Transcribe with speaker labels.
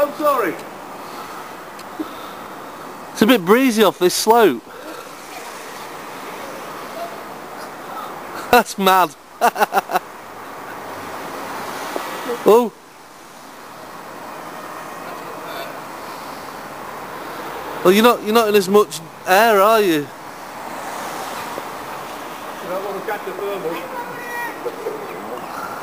Speaker 1: Oh, sorry.
Speaker 2: It's a bit breezy off this slope. That's mad. Oh. Well, you're not in as much air, are you?
Speaker 1: You don't want to catch a thermal.